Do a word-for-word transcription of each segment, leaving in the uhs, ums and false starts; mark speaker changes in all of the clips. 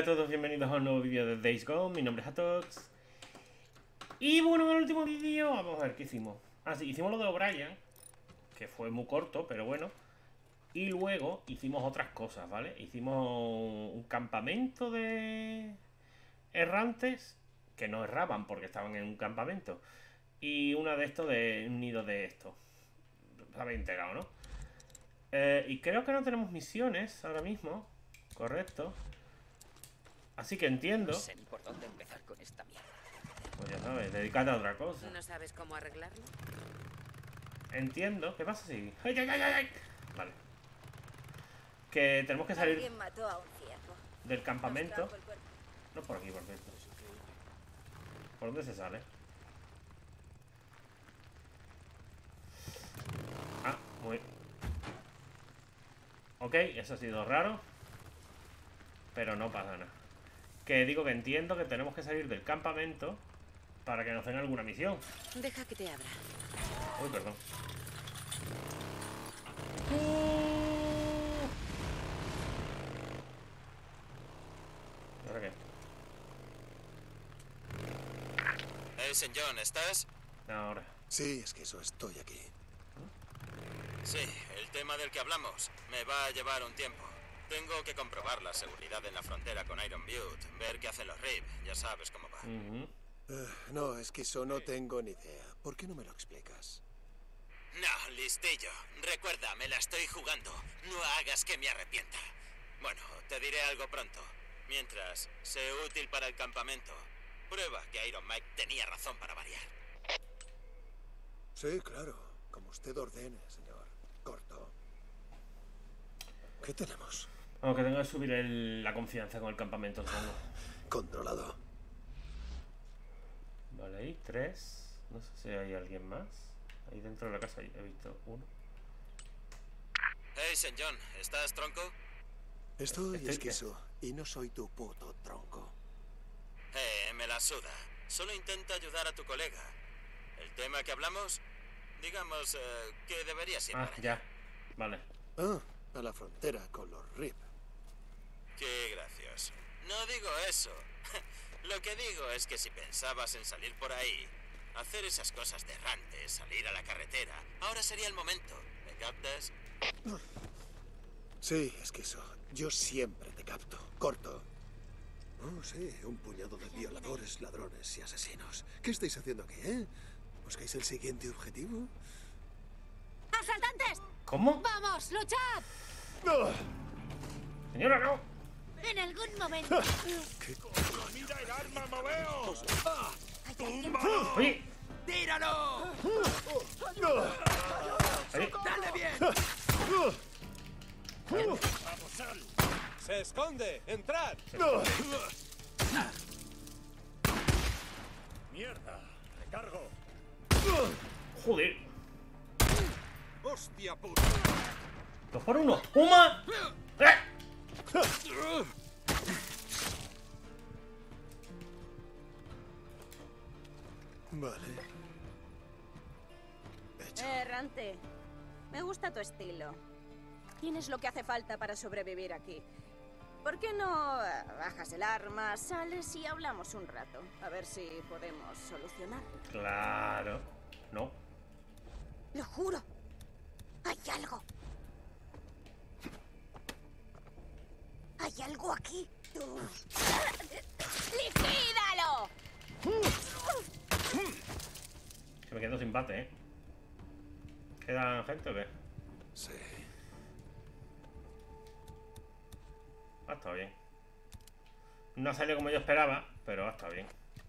Speaker 1: a todos, bienvenidos a un nuevo vídeo de Days Gone. Mi nombre es Atox. Y bueno, en el último vídeo, vamos a ver qué hicimos. Ah, sí, hicimos lo de O'Brien, que fue muy corto, pero bueno. Y luego hicimos otras cosas, ¿vale? Hicimos un campamento de errantes que no erraban porque estaban en un campamento. Y una de estos de un nido de esto. Estaba integrado, ¿no? Eh, y creo que no tenemos misiones ahora mismo. Correcto. Así que entiendo.
Speaker 2: No sé ni por dónde empezar con esta mierda.
Speaker 1: Pues ya sabes, dedícate a otra cosa.
Speaker 3: ¿No sabes cómo arreglarlo?
Speaker 1: Entiendo. ¿Qué pasa si...? ¡Ay, ay, ay, ay! Vale. Que tenemos que salir
Speaker 3: Alguien mató a un ciervo.
Speaker 1: del campamento.
Speaker 3: Nos trajo el cuerpo.
Speaker 1: No por aquí, por cierto. ¿Por dónde se sale? Ah, muy... Ok, eso ha sido raro. Pero no pasa nada. Que digo que entiendo que tenemos que salir del campamento para que nos den alguna misión.
Speaker 3: Deja que te abra.
Speaker 1: Uy, perdón. ¿Y ahora qué?
Speaker 4: Hey, Saint John, ¿estás?
Speaker 1: Ahora.
Speaker 5: Sí, es que eso estoy aquí.
Speaker 4: Sí, el tema del que hablamos me va a llevar un tiempo. Tengo que comprobar la seguridad en la frontera con Iron Butte, ver qué hacen los R I B, ya sabes cómo va.
Speaker 1: Uh-huh.
Speaker 5: Uh, no, es que eso no tengo ni idea. ¿Por qué no me lo explicas?
Speaker 4: No, listillo. Recuerda, me la estoy jugando. No hagas que me arrepienta. Bueno, te diré algo pronto. Mientras, sé útil para el campamento. Prueba que Iron Mike tenía razón para variar.
Speaker 5: Sí, claro. Como usted ordene, señor. Corto. ¿Qué tenemos?
Speaker 1: Aunque tengo que subir el- la confianza con el campamento, supongo.
Speaker 5: Controlado.
Speaker 1: Vale, ahí tres. No sé si hay alguien más. Ahí dentro de la casa he visto uno.
Speaker 4: Hey, Saint John, ¿estás tronco?
Speaker 5: Estoy
Speaker 1: Este-
Speaker 5: esquizo y no soy tu puto tronco.
Speaker 4: Eh, me la suda. Solo intenta ayudar a tu colega. El tema que hablamos, digamos eh, que deberías ir
Speaker 1: Ah,
Speaker 4: para allá.
Speaker 1: ya. Vale.
Speaker 5: Ah, a la frontera con los R I B.
Speaker 4: Qué gracioso. No digo eso. Lo que digo es que si pensabas en salir por ahí, hacer esas cosas de errantes, salir a la carretera, ahora sería el momento. ¿Me captas?
Speaker 5: Sí, esquizo. Yo siempre te capto. Corto. Oh, sí, un puñado de violadores, ladrones y asesinos. ¿Qué estáis haciendo aquí, eh? ¿Buscáis el siguiente objetivo?
Speaker 6: ¡Asaltantes!
Speaker 1: ¿Cómo?
Speaker 6: ¡Vamos, luchad!
Speaker 5: ¡No!
Speaker 1: Señora, no.
Speaker 6: En algún momento.
Speaker 4: ¡Mira el arma, moveos!
Speaker 1: Oye.
Speaker 4: ¡Tíralo!
Speaker 1: Ahí.
Speaker 4: ¡Dale bien!
Speaker 7: ¡Vamos, sal! ¡Se esconde! ¡Entrad! ¡Mierda! ¡Recargo!
Speaker 1: Joder.
Speaker 7: ¡Hostia puta!
Speaker 1: Dos por uno. ¡Uma! ¡Eh!
Speaker 5: Vale. Hecho.
Speaker 6: Errante. Me gusta tu estilo. Tienes lo que hace falta para sobrevivir aquí. ¿Por qué no eh, bajas el arma, sales y hablamos un rato? A ver si podemos solucionarlo.
Speaker 1: Claro. No.
Speaker 6: Lo juro. Hay algo. Hay algo aquí. Tú. ¡Liquídalo!
Speaker 1: Que me quedo sin bate, ¿eh? ¿Quedan gente o qué?
Speaker 5: Sí.
Speaker 1: Ha estado bien. No ha salido como yo esperaba, pero ha estado bien.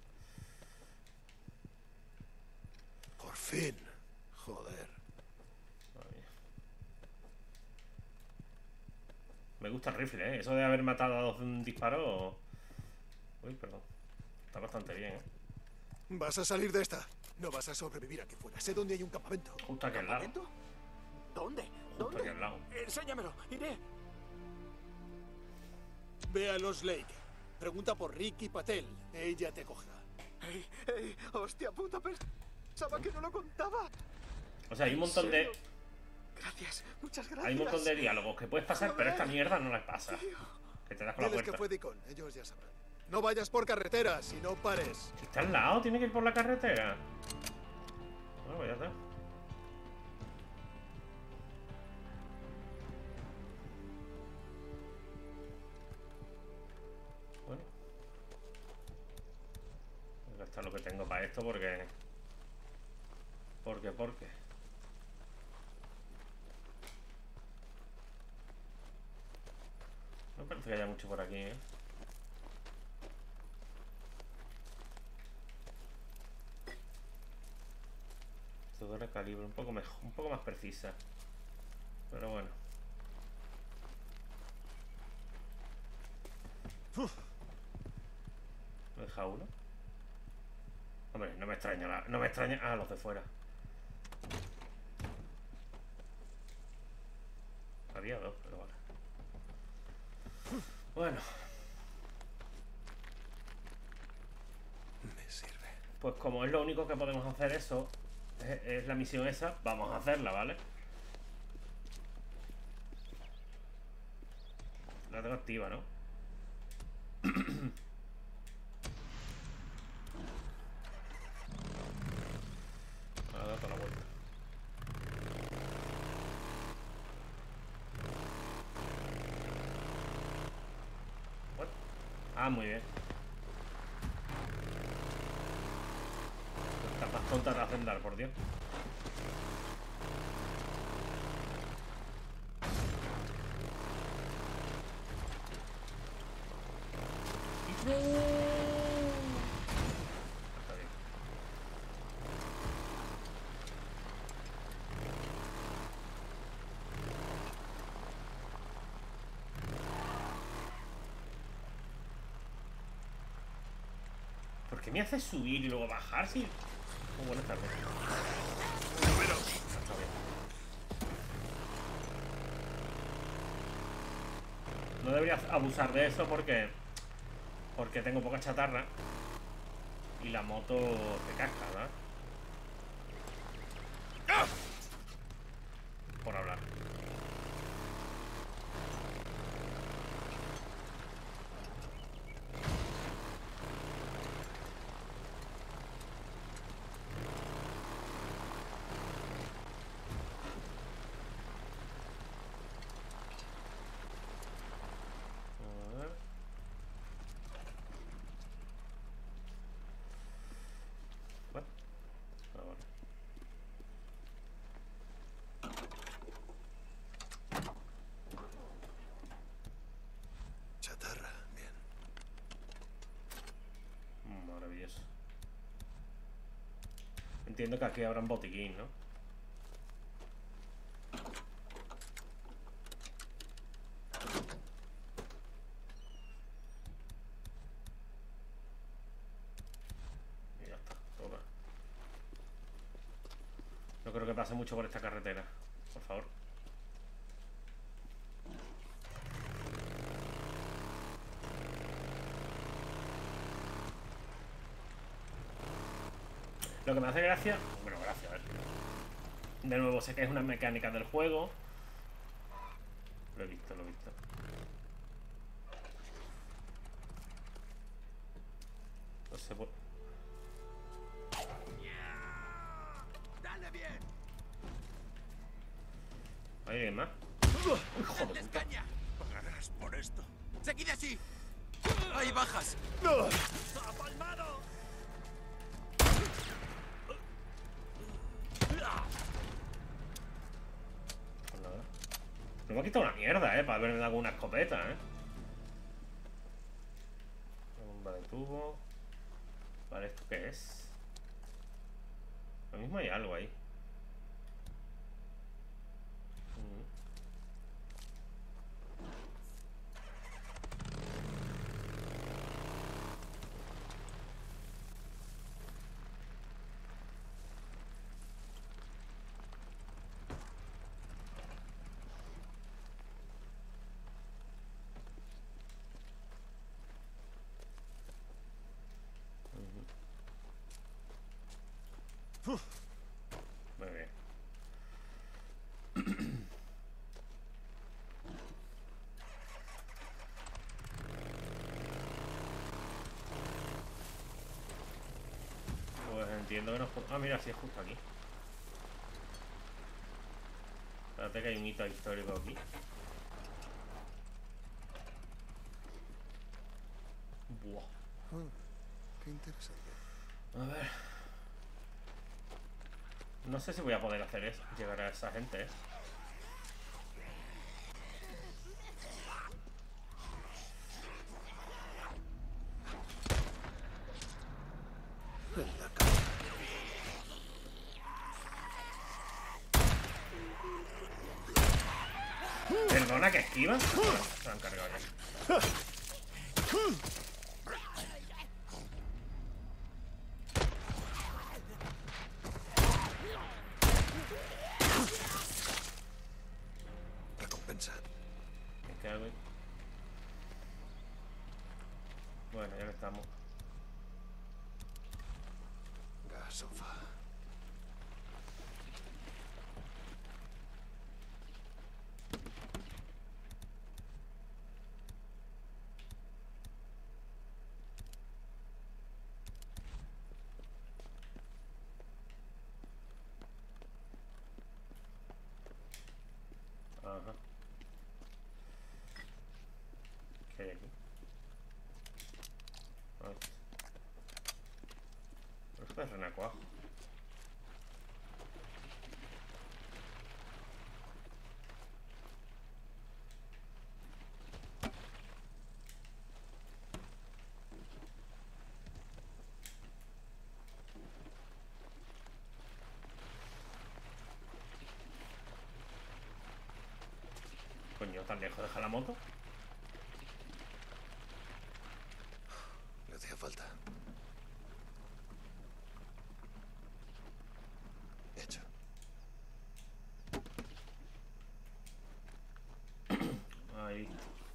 Speaker 5: Por fin. Joder.
Speaker 1: Madre mía. Me gusta el rifle, ¿eh? Eso de haber matado a dos de un disparo... Uy, perdón. Está bastante bien, ¿eh?
Speaker 5: Vas a salir de esta. No vas a sobrevivir aquí fuera. Sé dónde hay un campamento.
Speaker 1: Justo aquí al lado.
Speaker 4: ¿Campamento? ¿Dónde?
Speaker 1: Justo aquí al lado.
Speaker 4: Enséñamelo, iré.
Speaker 5: Ve a los Lake. Pregunta por Ricky Patel. Ella te cogerá.
Speaker 4: ¡Ey, ey! ¡Hostia puta! Pensaba que no lo contaba.
Speaker 1: O sea, hay un montón de...
Speaker 4: Gracias, muchas gracias.
Speaker 1: Hay un montón de diálogos que puedes pasar, pero esta mierda no las pasa.
Speaker 4: Tío,
Speaker 1: Que te das con la
Speaker 5: Diles que
Speaker 1: puerta.
Speaker 5: fue Deacon, ellos ya sabrán. No vayas por carretera, si no pares.
Speaker 1: Si está al lado, tiene que ir por la carretera. Bueno, pues ya está. Bueno. Voy a gastar lo que tengo para esto porque... Porque, porque... No parece que haya mucho por aquí, ¿eh? Esto de calibre un poco mejor, un poco más precisa. Pero bueno. ¿Me deja uno? Hombre, no me extraña la, no me extraña. Ah, los de fuera. Había dos, pero vale. Bueno.
Speaker 5: Me sirve.
Speaker 1: Pues como es lo único que podemos hacer eso, es, es la misión esa, vamos a hacerla, ¿vale? La tengo activa, ¿no? Ahora da toda la vuelta. What? Ah, muy bien. Estas más tontas te hacen dar, por Dios. ¡No! Está bien. ¿Por qué me haces subir y luego bajar si...? Oh, buenas tardes. Está bien. No debería abusar de eso porque... Porque tengo poca chatarra. Y la moto te casca, ¿verdad? Por hablar. A ver. What? Ah, vale.
Speaker 5: Chatarra, bien.
Speaker 1: Mm, maravilloso. Entiendo que aquí habrá un botiquín, ¿no? Y ya está, toma. No creo que pase mucho por esta carretera, por favor. Lo que me hace gracia... Bueno, gracias, a ver. De nuevo, sé que es una mecánica del juego. Lo he visto, lo he visto. No sé por...
Speaker 7: ¡Dale bien!
Speaker 1: ¿Hay alguien más? Uy, joder,
Speaker 7: ¡Dadles
Speaker 1: puta.
Speaker 7: caña! Pagarás por esto. ¡Seguid así! ¡Hay bajas! ¡Apalmado!
Speaker 1: Pues nada. No me ha quitado una mierda, eh, para haberme dado una escopeta, eh. Una bomba de tubo. Vale, ¿esto qué es? Lo mismo hay algo ahí. Mm. Muy bien. entiendo que no es... Ah, mira, sí es justo aquí. Espérate que hay un hito histórico aquí. Buah.
Speaker 5: Oh, qué interesante.
Speaker 1: A ver. No sé si voy a poder hacer eso, llegar a esa gente, ¿eh?
Speaker 5: En la cara.
Speaker 1: Perdona, que esquiva. Bueno, se han cargado ya.
Speaker 5: Recompensa.
Speaker 1: Me cago en... Bueno, ya que estamos.
Speaker 5: Gasofa.
Speaker 1: Ajá. ¿Qué hay aquí? Ay. Esto es renacuajo. Coño, tan lejos deja la moto.
Speaker 5: Le hacía falta. Hecho.
Speaker 1: Ahí.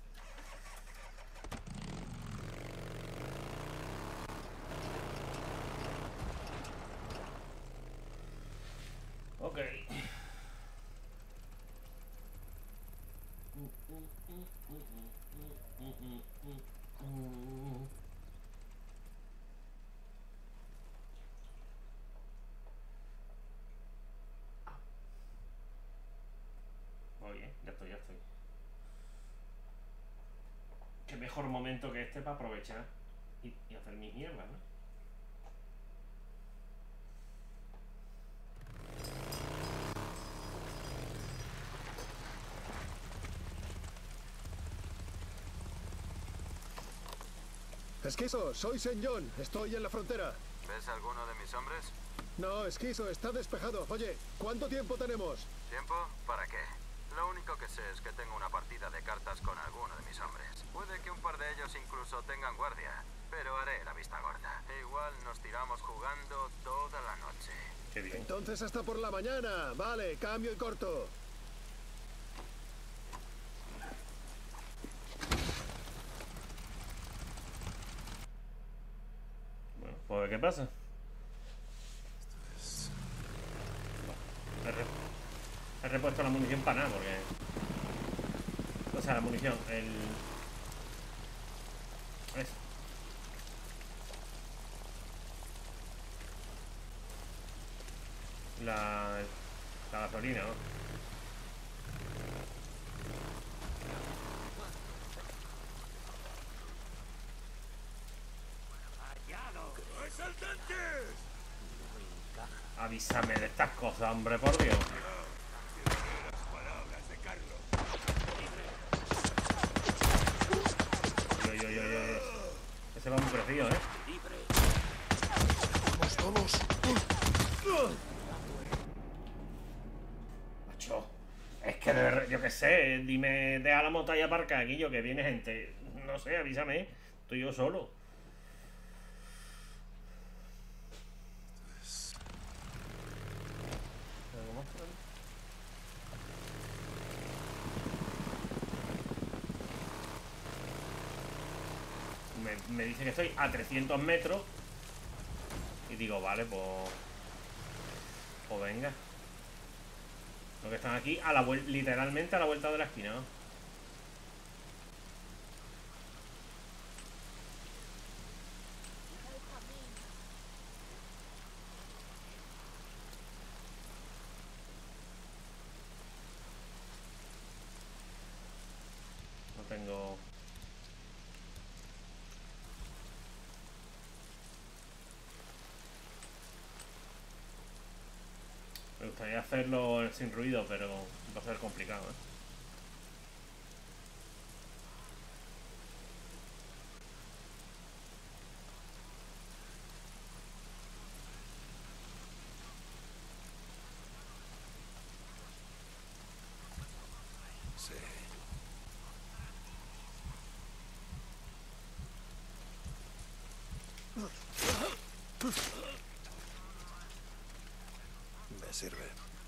Speaker 1: Ok. Oye, ya estoy, ya estoy. Qué mejor momento que este para aprovechar y, y hacer mis mierdas, ¿no?
Speaker 5: Esquizo, soy Saint John. Estoy en la frontera.
Speaker 7: ¿Ves alguno de mis hombres?
Speaker 5: No, Esquizo, está despejado. Oye, ¿cuánto tiempo tenemos?
Speaker 7: ¿Tiempo? ¿Para qué? Lo único que sé es que tengo una partida de cartas con alguno de mis hombres. Puede que un par de ellos incluso tengan guardia, pero haré la vista gorda. E igual nos tiramos jugando toda la noche.
Speaker 1: Qué bien.
Speaker 5: Entonces hasta por la mañana. Vale, cambio y corto.
Speaker 1: Bueno, pues ¿qué pasa? He, re- he repuesto la munición para nada, porque... O sea, la munición, el... Eso. La... La gasolina, ¿no? Avísame de estas cosas, hombre, por Dios. Yo, yo, yo, yo. Ese va muy crecido, ¿eh?
Speaker 5: Vamos, vamos.
Speaker 1: Macho, es que de verdad, yo qué sé, dime, deja la moto ahí aparcada aquí, yo que viene gente. No sé, avísame. Estoy yo solo. Me, me dice que estoy a trescientos metros. Y digo, vale, pues... Pues venga. Lo que están aquí, a la vuelta, literalmente a la vuelta de la esquina, ¿no? gustaría hacerlo sin ruido, pero va a ser complicado, ¿eh?
Speaker 5: Sí. Me sirve.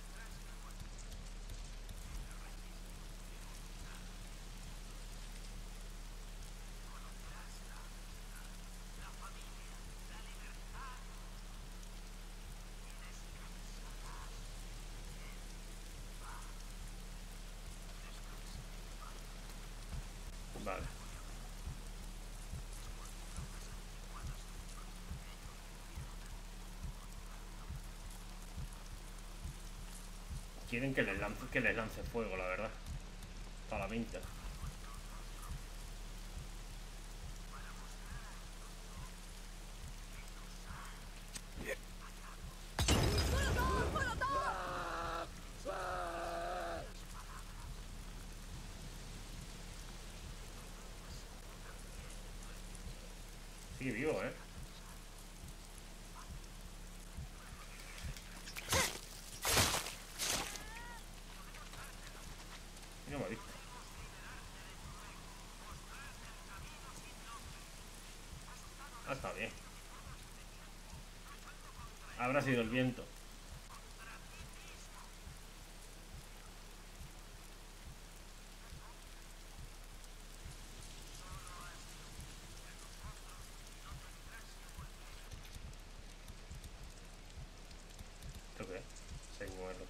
Speaker 1: Vale. Quieren que les lance, que les lance fuego, la verdad. Para la pinta. Sigue vivo, ¿eh? No me ha visto. Ah, está bien. Habrá sido el viento. ¿Esto qué es? Señuelo.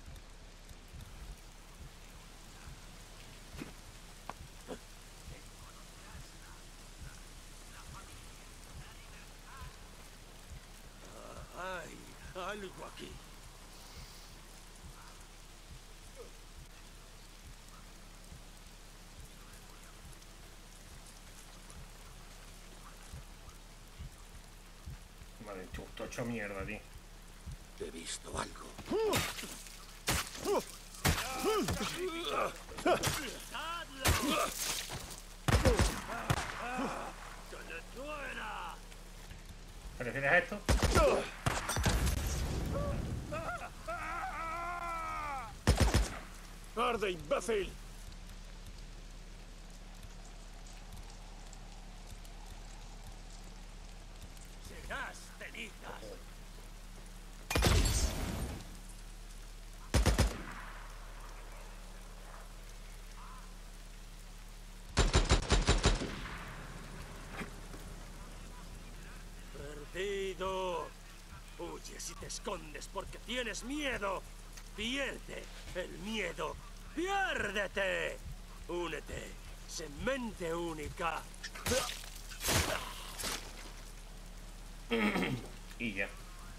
Speaker 5: Hay algo aquí.
Speaker 1: Vale, chusto hecho mierda, tío.
Speaker 5: He visto algo.
Speaker 1: ¿Te refieres a esto?
Speaker 5: ¡Arde, imbécil!
Speaker 8: Serás cenizas. Perdido. Huyes y te escondes porque tienes miedo. Pierde el miedo. ¡Piérdete! Únete. Sé mente única.
Speaker 1: Y ya.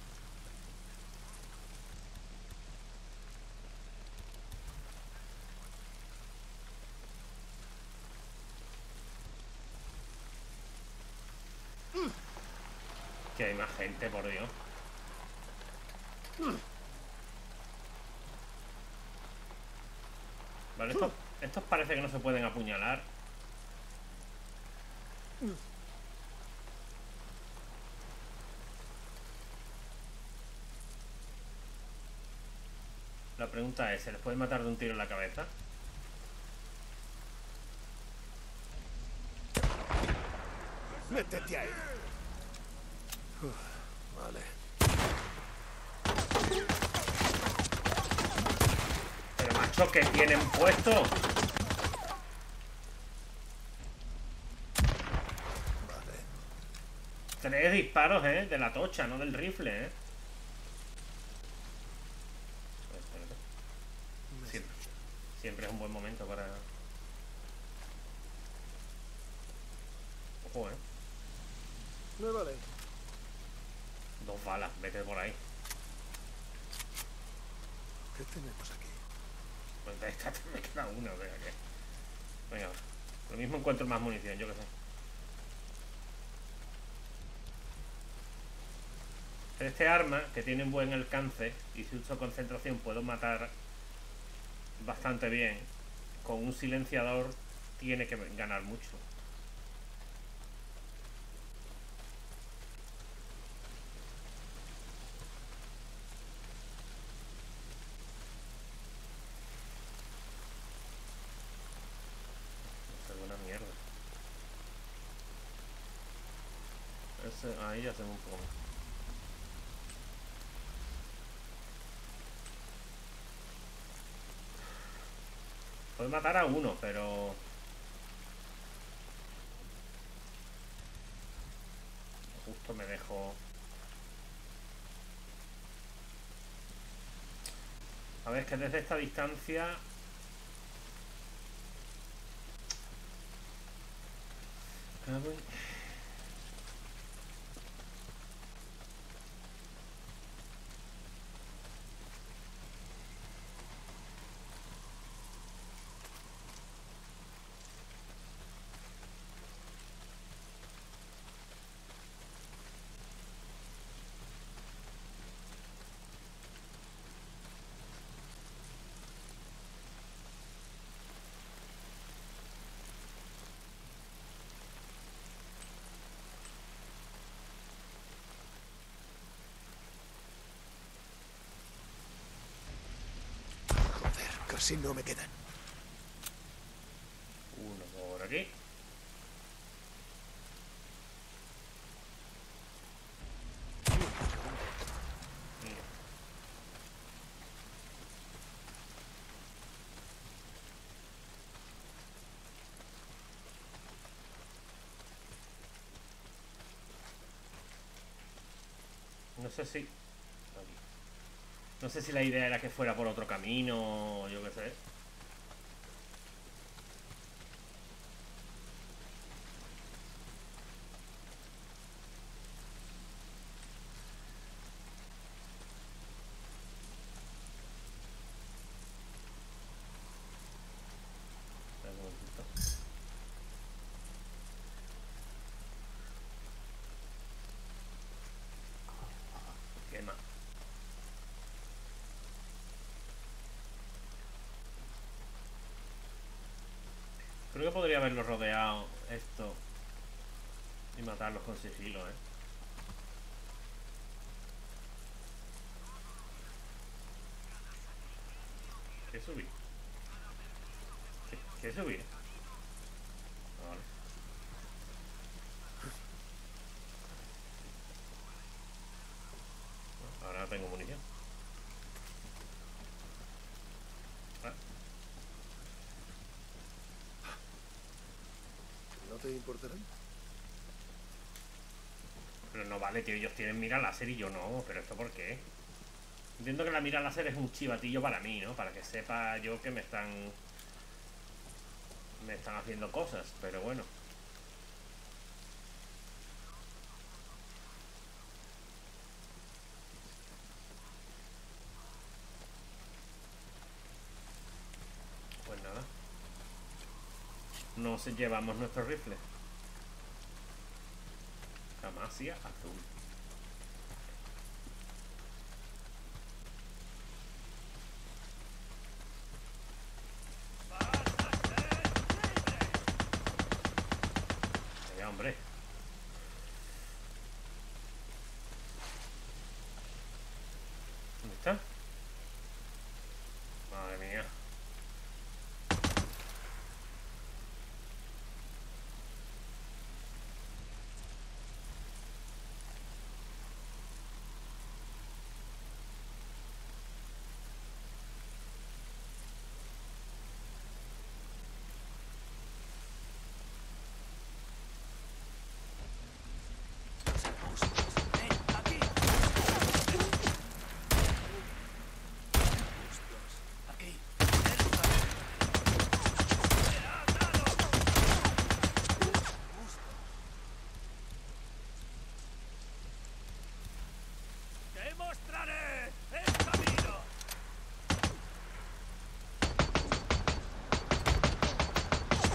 Speaker 1: Que hay más gente, por Dios. Vale, estos, estos parece que no se pueden apuñalar. La pregunta es, ¿se les puede matar de un tiro en la cabeza?
Speaker 5: ¡Métete ahí! Uf, vale.
Speaker 1: Pero macho, ¿qué tienen puesto?
Speaker 5: Vale.
Speaker 1: Tres disparos, ¿eh? De la tocha, no del rifle, ¿eh? Siempre, siempre es un buen momento para... Ojo, ¿eh?
Speaker 5: Me vale.
Speaker 1: Dos balas, vete por ahí.
Speaker 5: ¿Qué tenemos aquí?
Speaker 1: Pues de esta me queda una, o sea que... Venga, lo mismo encuentro más munición, yo qué sé. Este arma, que tiene un buen alcance, y si uso concentración puedo matar bastante bien, con un silenciador tiene que ganar mucho. Ahí ya hacemos un poco. Puedo matar a uno, pero... justo me dejo... A ver, es que desde esta distancia... Cago en...
Speaker 5: Casi no me quedan.
Speaker 1: Uno por aquí. No sé si... No sé si la idea era que fuera por otro camino o yo qué sé. Quema. Creo que podría haberlo rodeado esto y matarlos con sigilo, ¿eh? ¿Qué subí? ¿Qué, qué subí? Vale. Ahora tengo munición. Ah.
Speaker 5: ¿No te importarán?
Speaker 1: Pero no vale, tío, ellos tienen mira láser y yo no. ¿Pero esto por qué? Entiendo que la mira láser es un chivatillo para mí, ¿no? Para que sepa yo que me están... me están haciendo cosas, pero bueno. Pues nada. Nos llevamos nuestro rifle. Camasia azul. Venga, hombre. ¿Dónde está? Madre mía.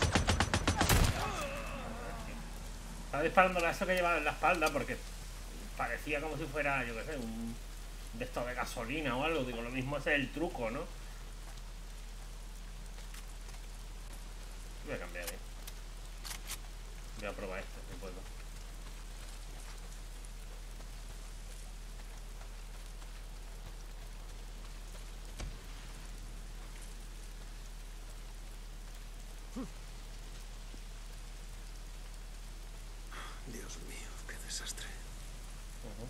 Speaker 1: Estaba disparando a eso que llevaba en la espalda porque parecía como si fuera, yo qué sé, un de esto de gasolina o algo. Digo, lo mismo ese es el truco, ¿no? Voy a cambiar, ¿eh? Voy a probar este, si puedo.
Speaker 5: Dios mío, qué desastre.
Speaker 1: Uh-huh.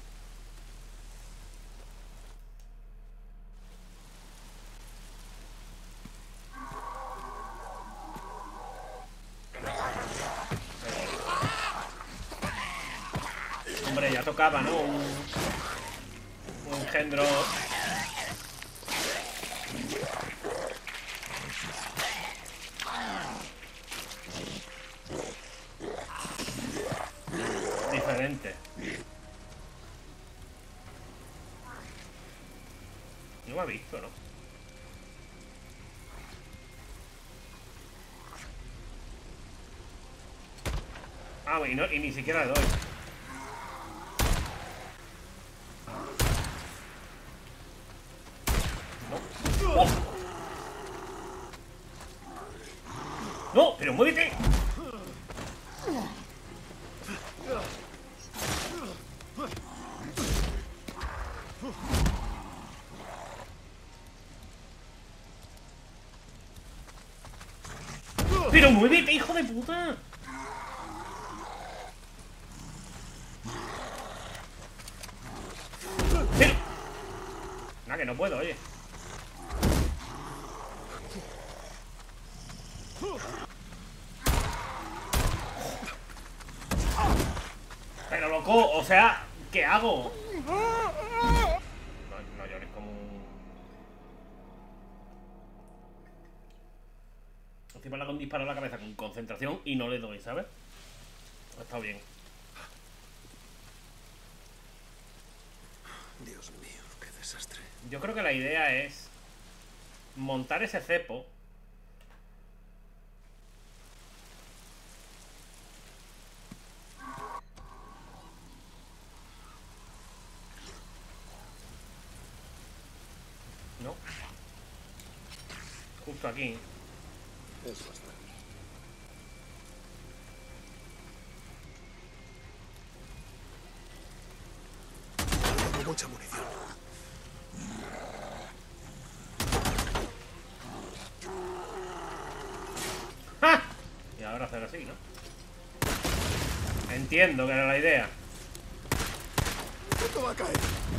Speaker 1: Hombre, ya tocaba, ¿no? Un, un engendro. Diferente. No me ha visto, ¿no? Ah, y, no, y ni siquiera le doy. No. ¡Oh! ¡No! ¡Pero muévete! ¡Pero muévete, hijo de puta! ¡Pero! Nada, que no puedo, oye. Pero loco, o sea, ¿qué hago? No, no llores como un... Encima le hago un disparo a la cabeza con concentración y no le doy, ¿sabes? Está bien.
Speaker 5: Dios mío, qué desastre.
Speaker 1: Yo creo que la idea es montar ese cepo. No. Justo aquí.
Speaker 5: Eso está. Tengo mucha munición.
Speaker 1: ¡Ah! Y ahora hacer así, ¿no? Entiendo que era la idea.
Speaker 5: ¿Cuánto va a caer?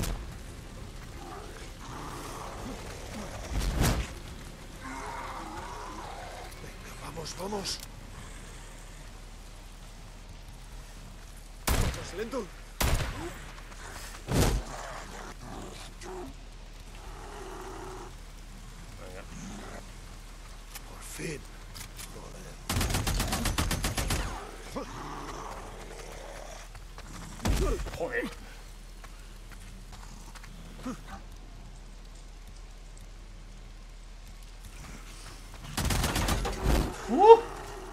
Speaker 5: Venga, vamos, vamos. Vamos, lento.
Speaker 1: Venga.
Speaker 5: Por fin.
Speaker 1: Joder. Uh.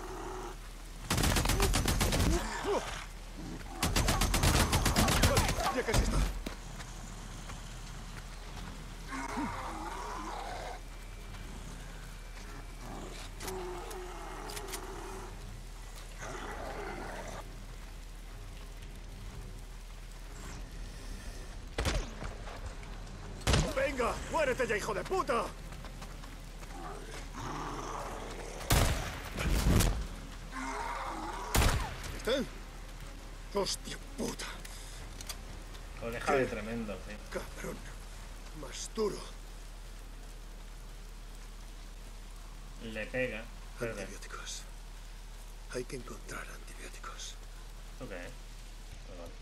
Speaker 5: Ya casi está. ¡Venga! ¡Muérete ya, hijo de puta! ¿Está? ¡Hostia puta!
Speaker 1: Lo deja de tremendo, sí.
Speaker 5: Cabrón. Más duro.
Speaker 1: Le pega. Espérate.
Speaker 5: Antibióticos. Hay que encontrar antibióticos.
Speaker 1: Ok. Pues vale.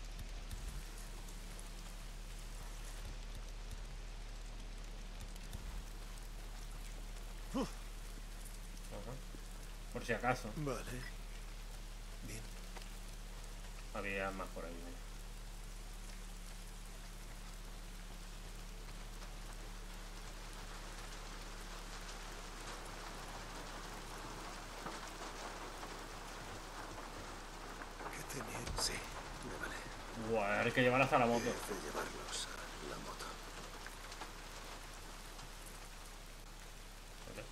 Speaker 1: Ajá. Por si acaso.
Speaker 5: Vale. Bien.
Speaker 1: Había más por ahí. Mira.
Speaker 5: ¿Qué tenía? Sí, me vale.
Speaker 1: Buah, hay que llevar hasta la moto.
Speaker 5: De llevarlos a la moto.
Speaker 1: Vale.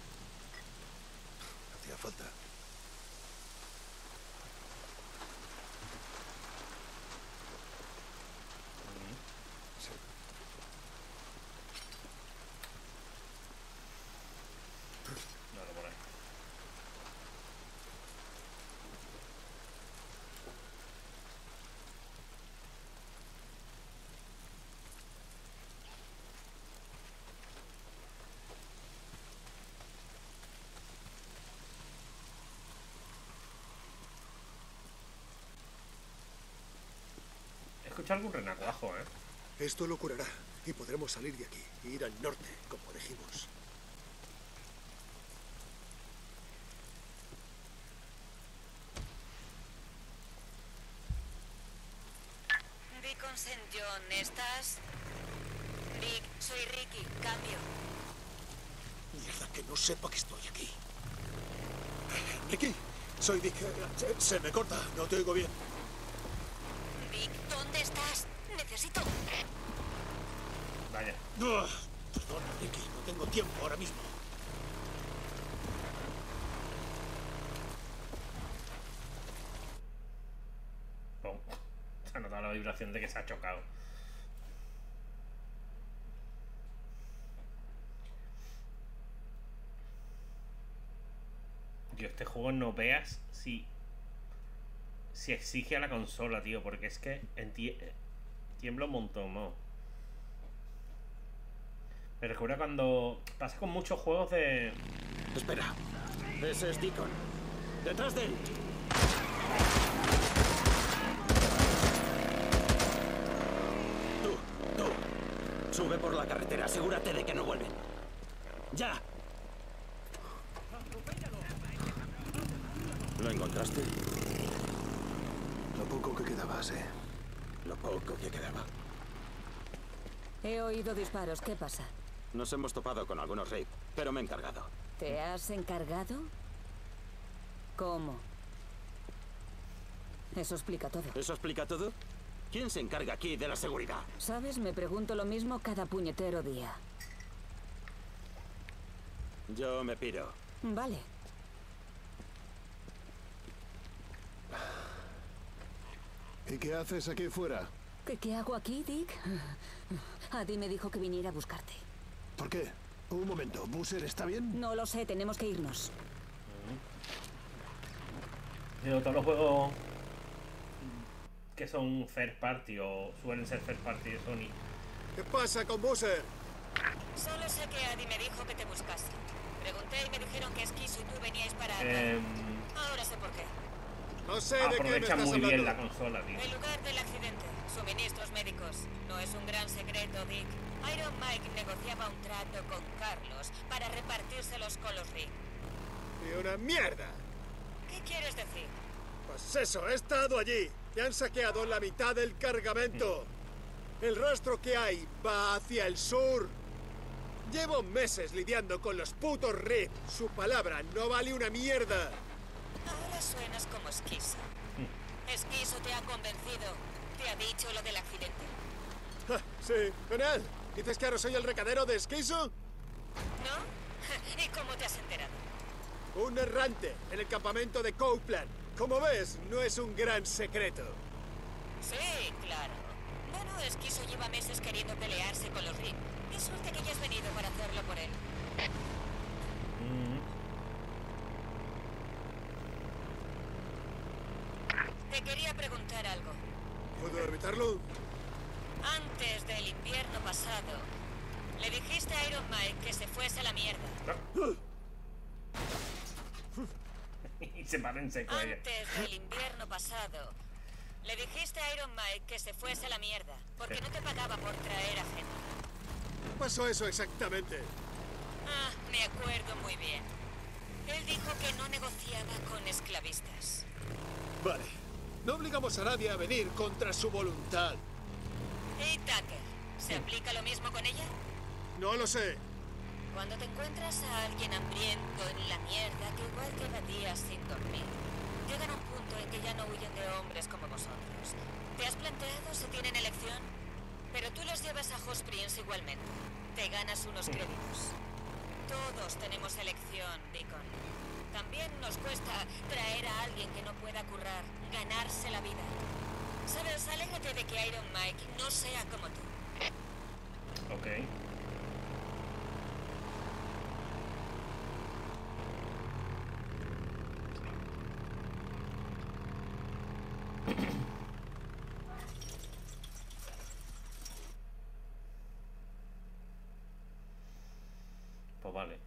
Speaker 5: Hacía falta. Sí.
Speaker 1: Vale, por ahí. He escuchado algún renacuajo, ¿eh?
Speaker 5: Esto lo curará y podremos salir de aquí e ir al norte, como dijimos.
Speaker 3: Beacon Saint John, ¿estás? Vic, soy Ricky, cambio.
Speaker 5: Mierda, que no sepa que estoy aquí. Ricky, soy Vic. Se, se me corta, no te oigo bien.
Speaker 3: Vic, ¿dónde estás? Necesito...
Speaker 1: Vaya.
Speaker 5: Ah, perdona, Ricky, no tengo tiempo ahora mismo.
Speaker 1: Pum. Se ha notado la vibración de que se ha chocado. Tío, este juego no veas si... Si exige a la consola, tío, porque es que enti- tiembla un montón, ¿no? Me recuerda cuando pasa con muchos juegos de...
Speaker 8: Espera. Ese es Deacon. ¡Detrás de él! Tú, tú. Sube por la carretera. Asegúrate de que no vuelven. ¡Ya! ¿Lo encontraste?
Speaker 5: Lo poco que quedaba, sí.
Speaker 8: Lo poco que quedaba.
Speaker 9: He oído disparos. ¿Qué pasa?
Speaker 8: Nos hemos topado con algunos raids, pero me he encargado.
Speaker 9: ¿Te has encargado? ¿Cómo? Eso explica todo.
Speaker 8: ¿Eso explica todo? ¿Quién se encarga aquí de la seguridad?
Speaker 9: ¿Sabes? Me pregunto lo mismo cada puñetero día.
Speaker 8: Yo me piro.
Speaker 9: Vale.
Speaker 5: ¿Y qué haces aquí fuera?
Speaker 9: ¿Qué, qué hago aquí, Dick? Adi me dijo que viniera a buscarte.
Speaker 5: ¿Por qué? Un momento, ¿Boozer está bien?
Speaker 9: No lo sé, tenemos que irnos.
Speaker 1: Digo, todos los juegos que son first party o suelen ser first party de Sony.
Speaker 5: ¿Qué pasa con Boozer?
Speaker 3: Solo sé que Adi me dijo que te buscase. Pregunté y me dijeron que Esquizo y tú veníais para...
Speaker 1: Eh,
Speaker 3: Ahora sé por qué.
Speaker 5: No sé de qué me
Speaker 1: aprovecha
Speaker 5: estás
Speaker 1: muy bien
Speaker 5: hablando.
Speaker 1: la consola, tío.
Speaker 3: El lugar del accidente. Suministros médicos. No es un gran secreto, Dick. Iron Mike negociaba un trato con Carlos para repartírselos con los Rick.
Speaker 5: ¡Y una mierda!
Speaker 3: ¿Qué quieres decir?
Speaker 5: Pues eso, he estado allí. Me han saqueado la mitad del cargamento. El rastro que hay va hacia el sur. Llevo meses lidiando con los putos Rick. Su palabra no vale una mierda.
Speaker 3: Ahora suenas como Esquizo. Esquizo te ha convencido. ¿Te ha dicho lo del accidente?
Speaker 5: Ah, sí, con él. ¿Dices que ahora soy el recadero de Esquizo?
Speaker 3: ¿No? ¿Y cómo te has enterado?
Speaker 5: Un errante en el campamento de Copeland. Como ves, no es un gran secreto.
Speaker 3: Sí, claro. Bueno, Esquizo lleva meses queriendo pelearse con los Rick. Qué suerte que hayas venido para hacerlo por él.
Speaker 1: Mm.
Speaker 3: Te quería preguntar algo.
Speaker 5: ¿Puedo evitarlo?
Speaker 3: Antes del invierno pasado, le dijiste a Iron Mike que se fuese a la mierda.
Speaker 1: Y se para en seco ella.
Speaker 3: Antes del invierno pasado, le dijiste a Iron Mike que se fuese a la mierda, porque no te pagaba por traer a gente.
Speaker 5: Pasó eso exactamente.
Speaker 3: Ah, me acuerdo muy bien. Él dijo que no negociaba con esclavistas.
Speaker 5: Vale. No obligamos a nadie a venir contra su voluntad.
Speaker 3: ¿Y Tucker? ¿Se aplica lo mismo con ella?
Speaker 5: No lo sé.
Speaker 3: Cuando te encuentras a alguien hambriento en la mierda que igual lleva días sin dormir, llegan a un punto en que ya no huyen de hombres como vosotros. ¿Te has planteado Pero tú los llevas a Hot Springs igualmente. Te ganas unos créditos. Todos tenemos elección, Deacon. También nos cuesta traer a alguien que no pueda currar, ganarse la vida. ¿Sabes? Alégrate de que Iron Mike no sea como tú.
Speaker 1: Ok. Pues vale.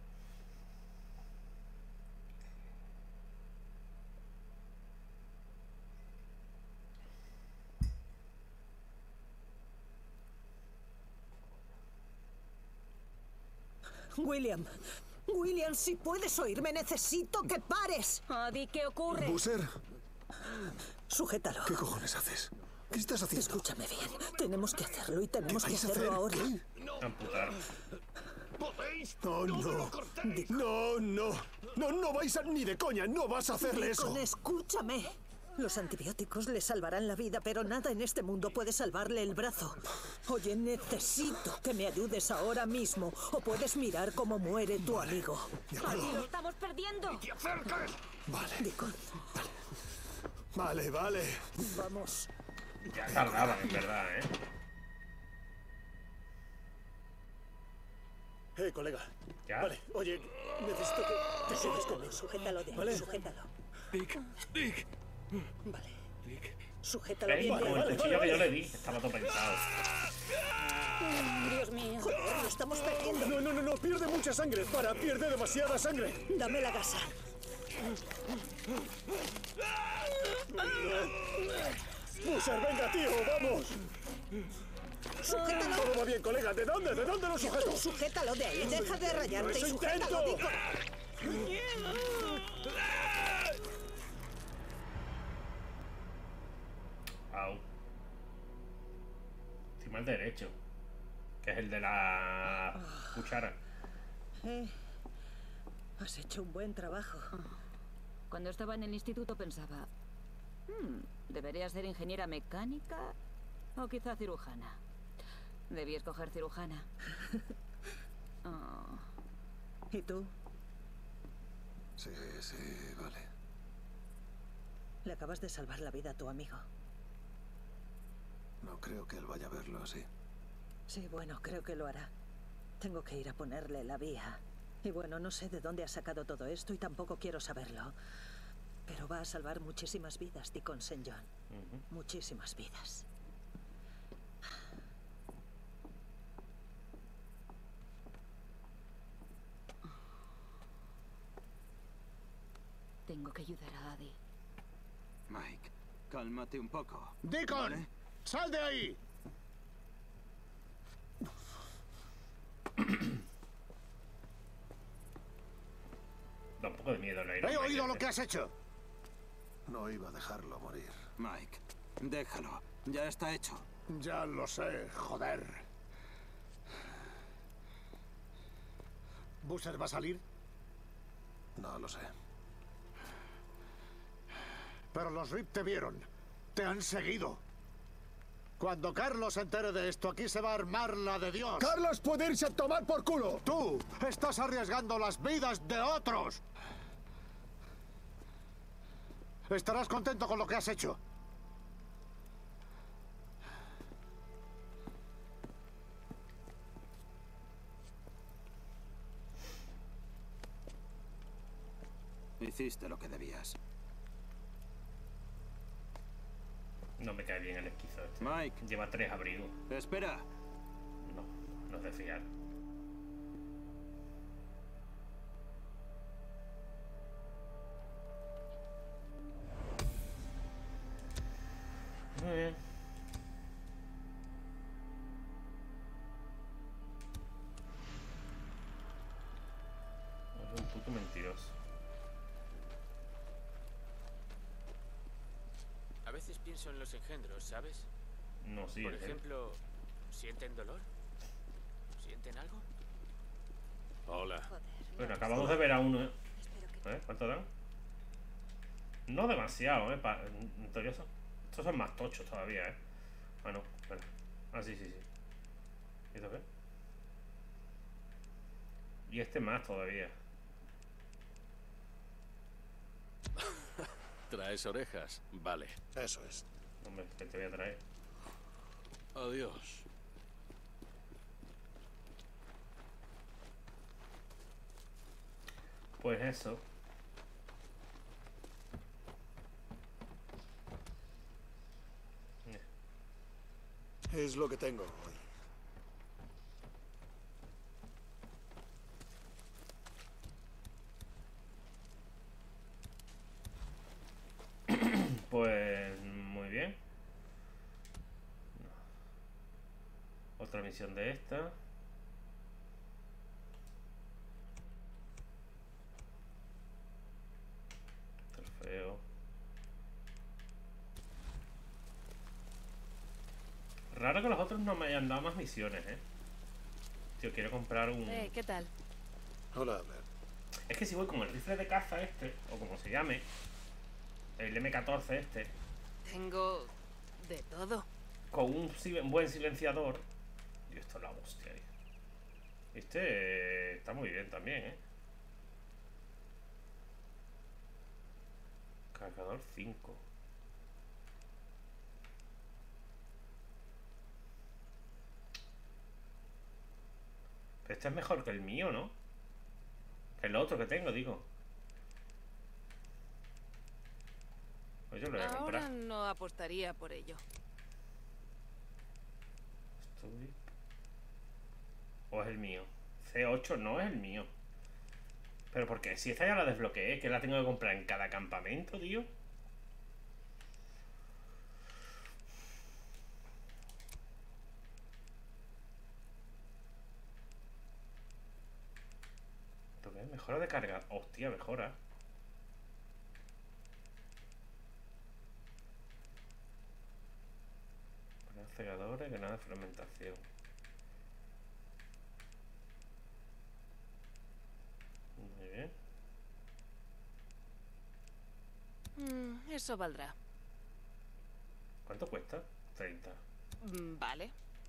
Speaker 10: William, William, si puedes oírme, necesito que pares.
Speaker 6: Adi, ¿qué ocurre?
Speaker 11: Boozer,
Speaker 10: Sujétalo.
Speaker 11: ¿qué cojones haces? ¿Qué estás haciendo?
Speaker 10: Escúchame bien. Tenemos que hacerlo y tenemos
Speaker 11: ¿Qué
Speaker 10: que
Speaker 11: vais a
Speaker 10: hacerlo
Speaker 11: hacer?
Speaker 10: ahora.
Speaker 11: ¿Qué?
Speaker 1: Amputar.
Speaker 11: No, no. No, no. No, no vais a... Ni de coña, no vas a hacerle eso.
Speaker 10: Deacon, escúchame. Los antibióticos le salvarán la vida, pero nada en este mundo puede salvarle el brazo. Oye, necesito que me ayudes ahora mismo, o puedes mirar cómo muere tu amigo.
Speaker 6: Adi, lo estamos perdiendo.
Speaker 11: Vale.
Speaker 10: Deacon,
Speaker 11: Vale, vale.
Speaker 10: vamos.
Speaker 1: Ya tardaba, en verdad, ¿eh?
Speaker 11: Eh, colega.
Speaker 1: ¿Ya?
Speaker 11: Vale, oye, necesito que te quedes conmigo.
Speaker 10: Sujétalo de ahí,
Speaker 11: ¿Vale?
Speaker 10: sujétalo.
Speaker 11: Dick, Dick.
Speaker 10: Vale. Sujétalo
Speaker 1: ¿Veis?
Speaker 10: bien.
Speaker 1: Como el
Speaker 11: vale,
Speaker 1: cuchillo
Speaker 11: vale,
Speaker 1: que yo
Speaker 11: vale.
Speaker 1: le di, estaba todo pensado.
Speaker 6: Dios mío.
Speaker 10: Joder, lo estamos perdiendo.
Speaker 11: No, no, no, no, pierde mucha sangre. Para, pierde demasiada sangre.
Speaker 10: Dame la gasa.
Speaker 11: Boozer, venga, tío, vamos.
Speaker 10: Sujétalo.
Speaker 11: Todo va bien, colega. ¿De dónde? ¿De dónde lo sujeto?
Speaker 10: Sujétalo de ahí. Deja de rayarte y
Speaker 11: ¡Eso
Speaker 10: sujétalo,
Speaker 11: intento!
Speaker 10: Deacon.
Speaker 1: Au. Encima el derecho. Que es el de la cuchara.
Speaker 10: Eh, has hecho un buen trabajo.
Speaker 9: Cuando estaba en el instituto pensaba, "Hmm, debería ser ingeniera mecánica o quizá cirujana. Debí escoger cirujana. Oh.
Speaker 10: ¿Y tú?
Speaker 11: Sí, sí, vale.
Speaker 10: Le acabas de salvar la vida a tu amigo.
Speaker 11: No creo que él vaya a verlo así.
Speaker 10: Sí, bueno, creo que lo hará. Tengo que ir a ponerle la vía. Y bueno, no sé de dónde ha sacado todo esto y tampoco quiero saberlo. Pero va a salvar muchísimas vidas, Deacon Saint John.
Speaker 1: Ujú.
Speaker 10: Muchísimas vidas.
Speaker 9: Tengo que ayudar a Adi.
Speaker 8: Mike, cálmate un poco.
Speaker 5: ¡Deacon!
Speaker 8: ¿Vale?
Speaker 5: ¡Sal de ahí!
Speaker 1: Da un poco de miedo el Iron
Speaker 5: He
Speaker 1: Man
Speaker 5: oído lo
Speaker 1: este.
Speaker 5: que has hecho.
Speaker 11: No iba a dejarlo morir.
Speaker 8: Mike, déjalo. Ya está hecho.
Speaker 5: Ya lo sé, joder. ¿Boozer va a salir?
Speaker 11: No lo sé.
Speaker 5: Pero los R I P te vieron. Te han seguido. Cuando Carlos se entere de esto, aquí se va a armar la de Dios.
Speaker 11: ¡Carlos puede irse a tomar por culo!
Speaker 5: ¡Tú estás arriesgando las vidas de otros! Estarás contento con lo que has hecho.
Speaker 8: Hiciste lo que debías.
Speaker 1: No me cae bien el esquizo este.
Speaker 8: Mike,
Speaker 1: Lleva tres abrigos.
Speaker 8: espera.
Speaker 1: No, no es de fiar. Muy bien. Es un puto mentiroso.
Speaker 12: A veces pienso en los engendros, ¿sabes?
Speaker 1: No, sí.
Speaker 12: Por
Speaker 1: es él.
Speaker 12: ejemplo, ¿sienten dolor? ¿Sienten algo? Hola.
Speaker 1: Bueno, acabamos de ver a uno, ¿eh? ¿Eh? ¿Cuánto dan? No demasiado, ¿eh? Pa- en teoría son... Estos son más tochos todavía, ¿eh? Ah, no, espera. Ah, sí, sí, sí. ¿Y esto qué? Y este más todavía.
Speaker 13: ¿Traes orejas? Vale.
Speaker 11: Eso es.
Speaker 1: Hombre, ¿qué te voy a traer?
Speaker 13: Adiós.
Speaker 1: Pues eso.
Speaker 11: Es lo que tengo hoy.
Speaker 1: Pues muy bien. Otra misión de esta. Trofeo. Raro que los otros no me hayan dado más misiones, eh. Tío, quiero comprar un...
Speaker 14: Eh, ¿qué tal?
Speaker 11: Hola, Blair.
Speaker 1: Es que si voy con el rifle de caza este, o como se llame, el eme catorce este,
Speaker 14: Tengo de todo.
Speaker 1: con un, sil- un buen silenciador, y esto es la hostia, eh. Este eh, está muy bien también, eh. Cargador cinco. Pero este es mejor que el mío, ¿no? Que el otro que tengo, digo. Pues yo lo voy a
Speaker 14: Ahora
Speaker 1: comprar.
Speaker 14: no apostaría por ello.
Speaker 1: Estoy... ¿O es el mío? ce ocho no es el mío. Pero porque si esta ya la desbloqueé, que la tengo que comprar en cada campamento, tío. ¿Esto qué es? Mejora de carga. Hostia, mejora. Poner cegadores, granada de fragmentación. Muy bien.
Speaker 14: Mm, eso valdrá.
Speaker 1: ¿Cuánto cuesta? treinta.
Speaker 14: Mm, Vale.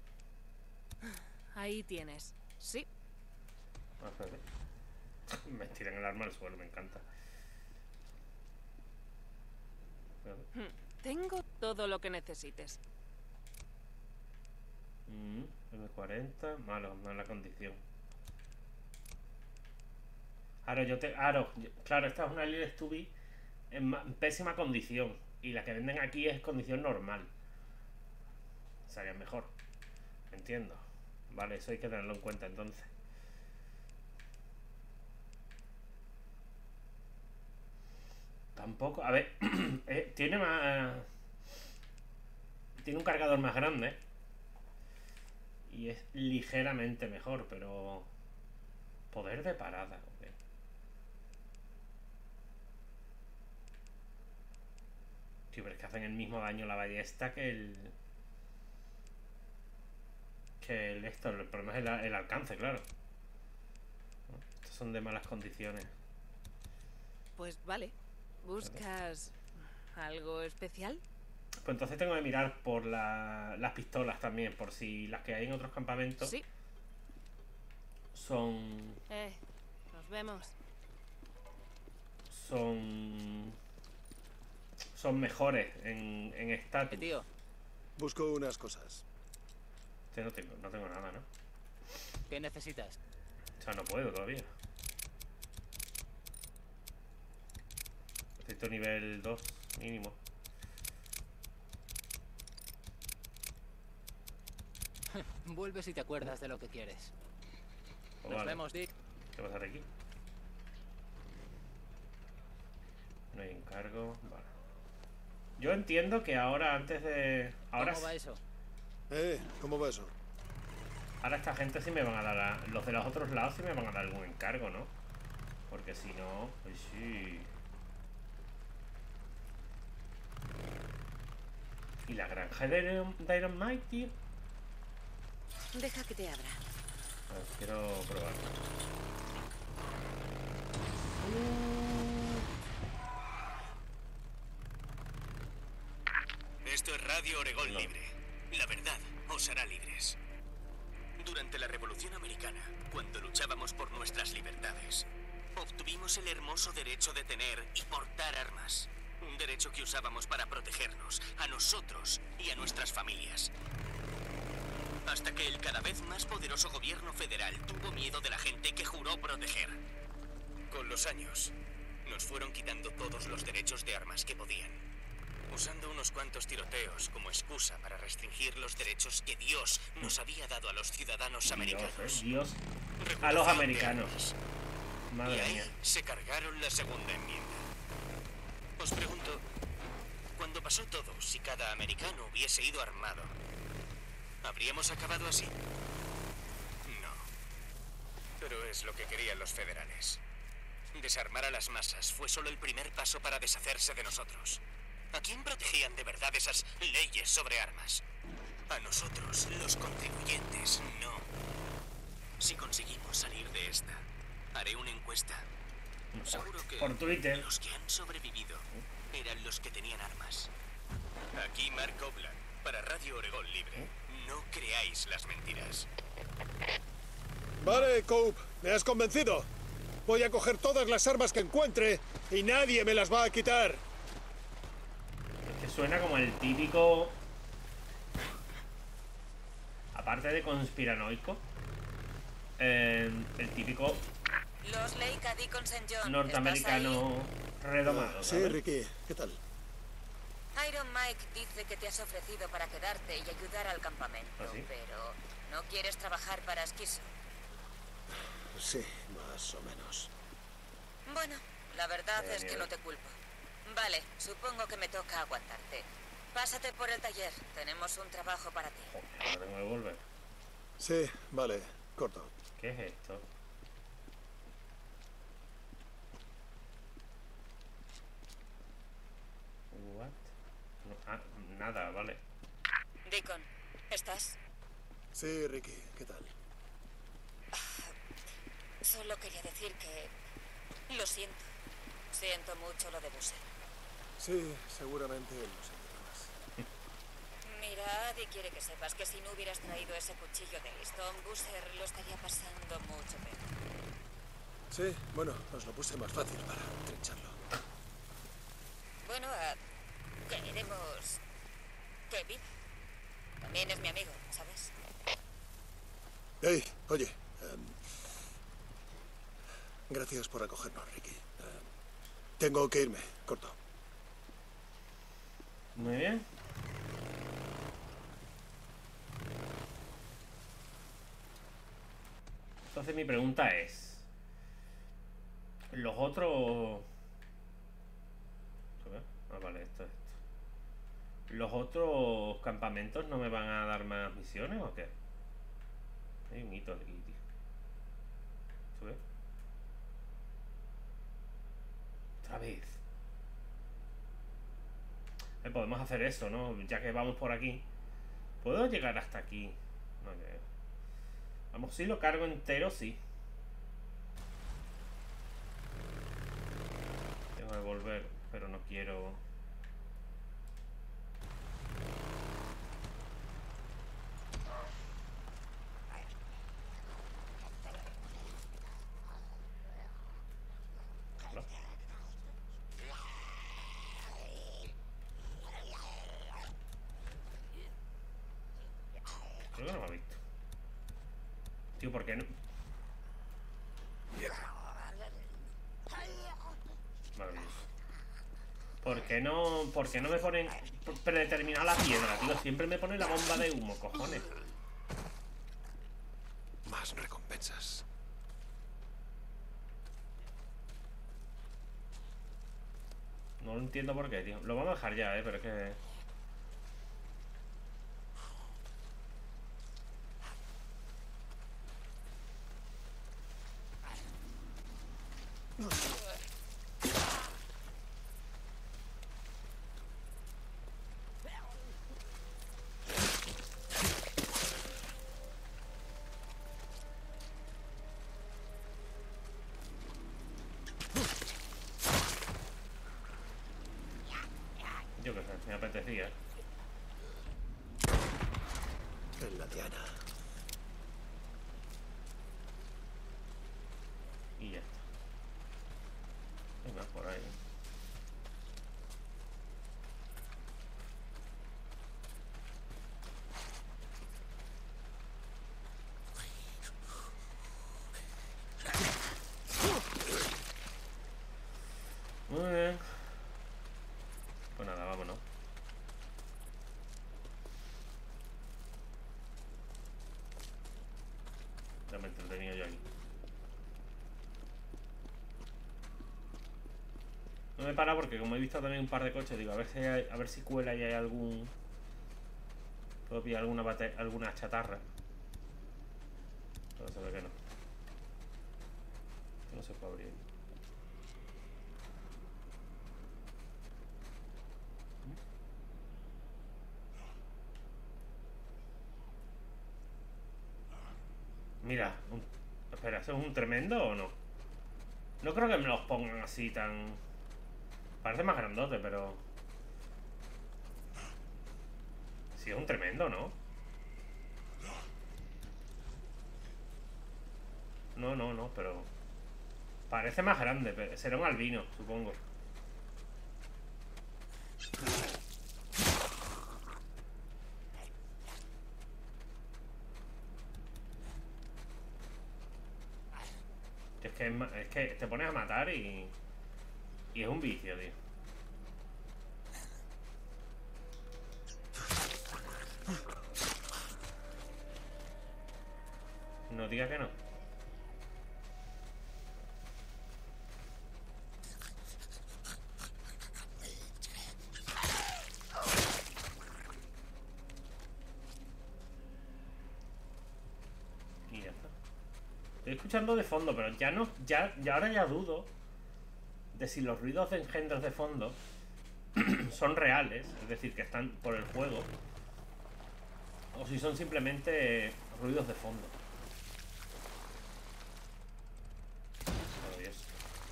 Speaker 14: Ahí tienes. Sí.
Speaker 1: Ah, espérate. Me tiran el arma al suelo, me encanta. Espérate.
Speaker 14: Mm, Tengo todo lo que necesites.
Speaker 1: Mm, eme cuarenta, malo, mala condición. Ahora yo te. Ahora, yo- claro, esta es una Lil Stubby en, ma- en pésima condición. Y la que venden aquí es condición normal. Sería mejor. Entiendo. Vale, eso hay que tenerlo en cuenta entonces. Tampoco. A ver, eh, tiene más. Tiene un cargador más grande. Y es ligeramente mejor, pero... Poder de parada, ok. Tío, pero es que hacen el mismo daño la ballesta que el... Que el esto, el problema es el, el alcance, claro. Estos son de malas condiciones.
Speaker 14: Pues vale. ¿Buscas algo especial?
Speaker 1: Pues entonces tengo que mirar por la- las pistolas también, por si las que hay en otros campamentos
Speaker 14: Sí.
Speaker 1: son...
Speaker 14: Eh, nos vemos.
Speaker 1: son... son mejores en, en estatus.
Speaker 12: tío.
Speaker 11: Busco unas cosas.
Speaker 1: Este no tengo, no tengo nada, ¿no?
Speaker 12: ¿Qué necesitas?
Speaker 1: O sea, no puedo todavía. Necesito nivel dos mínimo.
Speaker 12: Vuelve si te acuerdas de lo que quieres.
Speaker 1: Pues
Speaker 12: Nos
Speaker 1: vale.
Speaker 12: vemos, Dick.
Speaker 1: ¿Qué pasa aquí? No hay encargo. Vale. Yo entiendo que ahora, antes de... Ahora,
Speaker 12: ¿Cómo va eso?
Speaker 11: Eh, ¿cómo va eso?
Speaker 1: ahora esta gente sí me van a dar... a- los de los otros lados sí me van a dar algún encargo, ¿no? Porque si no... Pues sí... ¿Y la granja de Iron, de Iron Mike, tío?
Speaker 3: Deja que te abra.
Speaker 1: A ver, quiero probar.
Speaker 4: Esto es Radio Oregón Libre. La verdad os hará libres.
Speaker 15: Durante la Revolución Americana, cuando luchábamos por nuestras libertades, obtuvimos el hermoso derecho de tener y portar armas. Un derecho que usábamos para protegernos, a nosotros y a nuestras familias. Hasta que el cada vez más poderoso gobierno federal tuvo miedo de la gente que juró proteger. Con los años, nos fueron quitando todos los derechos de armas que podían, usando unos cuantos tiroteos como excusa para restringir los derechos que Dios nos había dado a los ciudadanos americanos.
Speaker 1: Dios, eh, Dios. A los americanos. Madre
Speaker 15: y ahí
Speaker 1: mía.
Speaker 15: se cargaron la segunda enmienda. Os pregunto, cuando pasó todo, si cada americano hubiese ido armado, ¿habríamos acabado así? No. Pero es lo que querían los federales. Desarmar a las masas fue solo el primer paso para deshacerse de nosotros. ¿A quién protegían de verdad esas leyes sobre armas? A nosotros, los contribuyentes, no. Si conseguimos salir de esta, haré una encuesta. Seguro que
Speaker 1: por Twitter.
Speaker 15: Los que han sobrevivido eran los que tenían armas. Aquí Mark Obland, para Radio Oregón Libre. No creáis las mentiras.
Speaker 5: Vale, Cope, me has convencido. Voy a coger todas las armas que encuentre y nadie me las va a quitar.
Speaker 1: Es que suena como el típico... Aparte de conspiranoico, eh, el típico...
Speaker 3: Los Leica Deacon Saint John.
Speaker 1: norteamericano redomado.
Speaker 11: Sí,
Speaker 1: ¿sabes?
Speaker 11: Ricky, ¿qué tal?
Speaker 3: Iron Mike dice que te has ofrecido para quedarte y ayudar al campamento,
Speaker 1: ¿Ah, sí?
Speaker 3: pero no quieres trabajar para Esquizo.
Speaker 11: Sí, más o menos.
Speaker 3: Bueno, la verdad
Speaker 1: Eh,
Speaker 3: es que
Speaker 1: mierda.
Speaker 3: no te culpo. Vale, supongo que me toca aguantarte. Pásate por el taller, tenemos un trabajo para ti.
Speaker 1: Ahora tengo que volver.
Speaker 11: Sí, vale, corto.
Speaker 1: ¿Qué es esto? What? No, ah, nada, vale.
Speaker 3: Deacon, ¿estás?
Speaker 11: Sí, Ricky, ¿qué tal?
Speaker 3: Solo quería decir que... lo siento. Siento mucho lo de Busser.
Speaker 11: Sí, seguramente lo sentiré más.
Speaker 3: Mira, Adi quiere que sepas que si no hubieras traído ese cuchillo de listón, Busser lo estaría pasando mucho peor.
Speaker 11: Sí, bueno, os lo puse más fácil para trincharlo.
Speaker 3: Bueno, ah, queremos que viva. También es mi amigo, ¿sabes?
Speaker 11: Hey, oye. em, gracias por acogernos, Ricky. Em, tengo que irme, corto.
Speaker 1: Muy bien. Entonces mi pregunta es... Los otros... ¿Se ve? Ah, vale, esto es esto. ¿Los otros campamentos no me van a dar más misiones o qué? Hay un hito aquí, tío. ¿Se ve? Otra vez. Eh, podemos hacer eso, ¿no? Ya que vamos por aquí. ¿Puedo llegar hasta aquí? No creo. Vamos, si lo cargo entero, sí. Tengo que volver, pero no quiero... Hola. Creo que no me ha visto. Tío, ¿por qué no? Maravilloso. ¿Por qué no, por qué no me ponen predeterminada la piedra, tío? Siempre me ponen la bomba de humo, cojones.
Speaker 11: Más recompensas.
Speaker 1: No lo entiendo por qué, tío. Lo vamos a dejar ya, eh, pero es que... Yo qué sé, me apetecía.
Speaker 11: En la diana.
Speaker 1: me he entretenido yo aquí. No me he parado porque como he visto también un par de coches, digo, a ver si hay, a ver si cuela y hay algún... Puedo pillar alguna bate, alguna chatarra. Pero se ve que no. No se puede abrir. Mira, un... espera, ¿eso es un tremendo o no? No creo que me los pongan así tan... Parece más grandote, pero... Sí, es un tremendo, ¿no? No, no, no, pero... Parece más grande, pero será un albino, supongo. Es que, es, es que te pones a matar y... Y es un vicio, tío. No diga que no. Y ya está. Estoy escuchando de fondo, pero ya no, ya, ya ahora ya dudo de si los ruidos de engendros de fondo son reales, es decir, que están por el juego, o si son simplemente ruidos de fondo. Oh, Dios.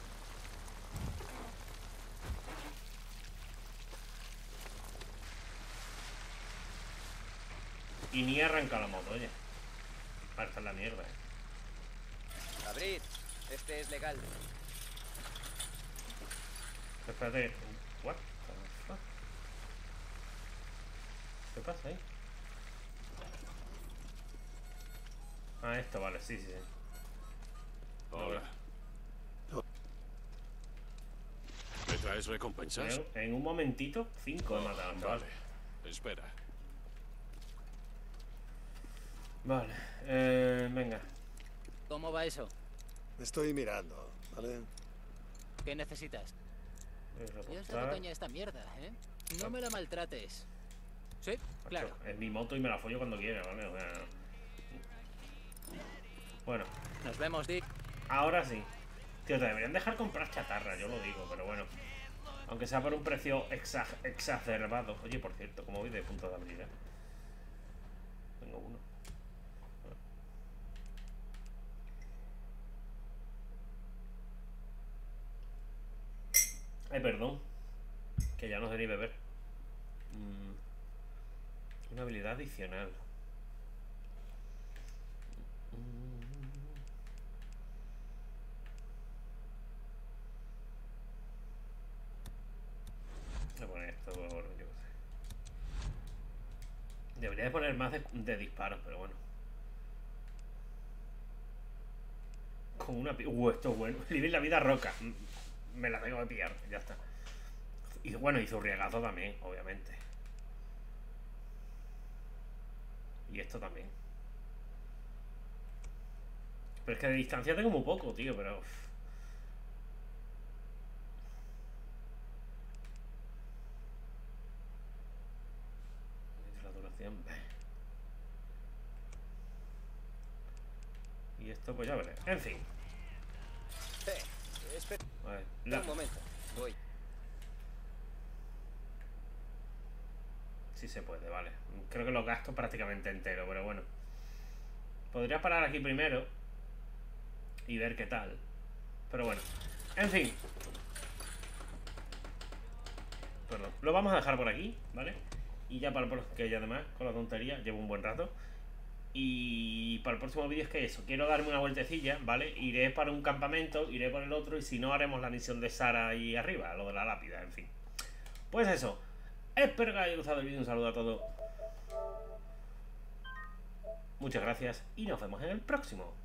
Speaker 1: Y ni arranca la moto, oye. Parta la mierda, eh.
Speaker 2: Abrid, este es legal.
Speaker 1: Espérate. What the fuck? ¿Qué pasa ahí? Ah, esto, vale, sí, sí, sí.
Speaker 13: Hola. ¿Me traes recompensas?
Speaker 1: En, en un momentito, cinco he matado.
Speaker 13: Vale, espera.
Speaker 1: Vale, eh, venga.
Speaker 12: ¿Cómo va eso?
Speaker 5: Estoy mirando, ¿vale?
Speaker 12: ¿Qué necesitas? Yo os dado coña a esta mierda, ¿eh? No me la maltrates. Sí, claro.
Speaker 1: Es mi moto y me la follo cuando quiera, ¿vale? O sea... Bueno.
Speaker 12: Nos vemos, Dick.
Speaker 1: Ahora sí. Tío, te deberían dejar comprar chatarra, yo lo digo, pero bueno. Aunque sea por un precio exa exacerbado. Oye, por cierto, como voy de punto de abril, ¿eh? Tengo uno. Ay, perdón. Que ya no sé ni beber. Mm. Una habilidad adicional. Voy a poner esto por ahora, yo qué sé. Debería de poner más de, de disparos, pero bueno. Con una... Uh, esto es bueno. Vivir la vida roca. Me la tengo que pillar, ya está. Y bueno, hizo un riagazo también, obviamente. Y esto también. Pero es que de distancia tengo muy poco, tío, pero... Uf. La duración... Y esto pues ya veré. En fin.
Speaker 2: Eh, espera.
Speaker 1: Vale, la...
Speaker 2: Un momento, voy.
Speaker 1: Sí se puede, vale. Creo que lo gasto prácticamente entero, pero bueno. Podría parar aquí primero y ver qué tal. Pero bueno. En fin. Perdón. Lo vamos a dejar por aquí, ¿vale? Y ya para el próximo, que ya además, con la tontería, llevo un buen rato. Y para el próximo vídeo es que eso, quiero darme una vueltecilla, ¿vale? Iré para un campamento, iré por el otro y si no haremos la misión de Sara ahí arriba, lo de la lápida, en fin. Pues eso. Espero que os haya gustado el vídeo, un saludo a todos. Muchas gracias y nos vemos en el próximo.